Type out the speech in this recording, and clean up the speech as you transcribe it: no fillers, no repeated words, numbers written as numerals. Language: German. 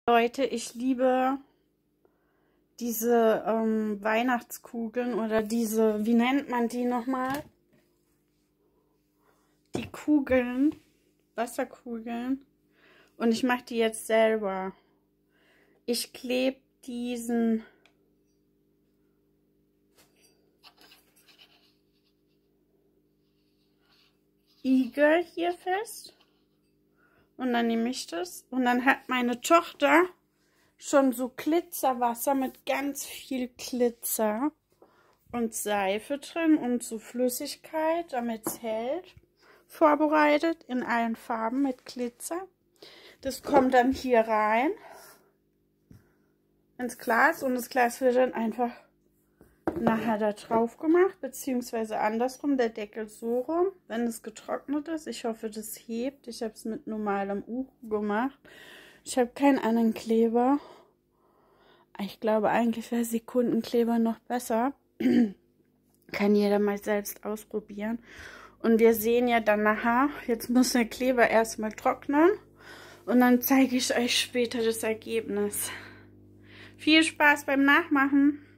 Leute, ich liebe diese Weihnachtskugeln oder diese, wie nennt man die nochmal? Die Kugeln, Wasserkugeln. Und ich mache die jetzt selber. Ich klebe diesen Igel hier fest. Und dann nehme ich das. Und dann hat meine Tochter schon so Glitzerwasser mit ganz viel Glitzer und Seife drin und so Flüssigkeit, damit es hält, vorbereitet in allen Farben mit Glitzer. Das kommt dann hier rein ins Glas und das Glas wird dann einfach nachher da drauf gemacht, beziehungsweise andersrum, der Deckel so rum, wenn es getrocknet ist. Ich hoffe, das hebt. Ich habe es mit normalem Uhu gemacht. Ich habe keinen anderen Kleber. Ich glaube, eigentlich wäre Sekundenkleber noch besser. Kann jeder mal selbst ausprobieren. Und wir sehen ja dann nachher, jetzt muss der Kleber erstmal trocknen. Und dann zeige ich euch später das Ergebnis. Viel Spaß beim Nachmachen!